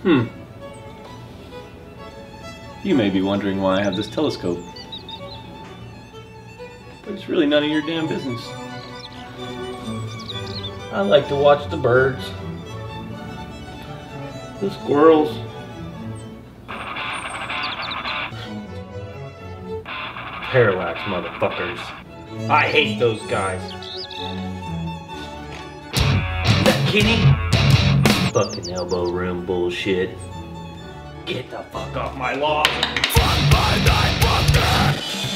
You may be wondering why I have this telescope. But it's really none of your damn business. I like to watch the birds, the squirrels, Parallax motherfuckers. I hate those guys. That Kenny? Fucking elbow room bullshit. Get the fuck off my lawn. Fuck my night, fuck that!